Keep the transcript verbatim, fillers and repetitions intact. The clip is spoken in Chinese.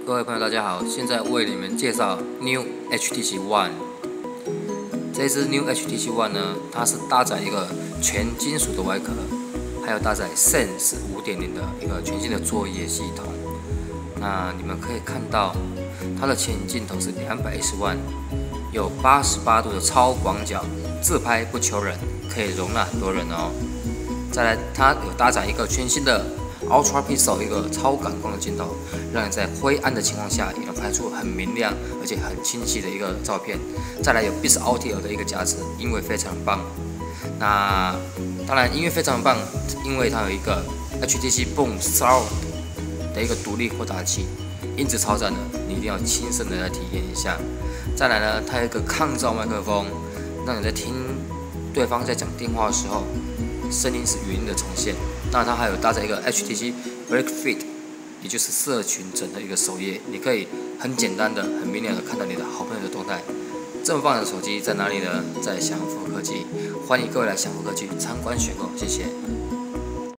各位朋友，大家好！现在为你们介绍 New H T C One。这支 New H T C One 呢，它是搭载一个全金属的外壳，还有搭载 Sense 五点零的一个全新的作业系统。那你们可以看到，它的前镜头是两百一十万，有八十八度的超广角，自拍不求人，可以容纳很多人哦。再来，它有搭载一个全新的 Ultra Pixel 一个超感光的镜头，让你在灰暗的情况下也能拍出很明亮而且很清晰的一个照片。再来有 Beats Audio 的一个加持，音乐非常棒。那当然音乐非常棒，因为它有一个 H T C Boom Surround 的一个独立扩大器，音质超赞的，你一定要亲身的来体验一下。再来呢，它有一个抗噪麦克风，让你在听对方在讲电话的时候，声音是语音的重现。那它还有搭载一个 H T C Break Feed， 也就是社群整的一个首页，你可以很简单的、很明了的看到你的好朋友的动态。这么棒的手机在哪里呢？在享福科技，欢迎各位来享福科技参观选购，谢谢。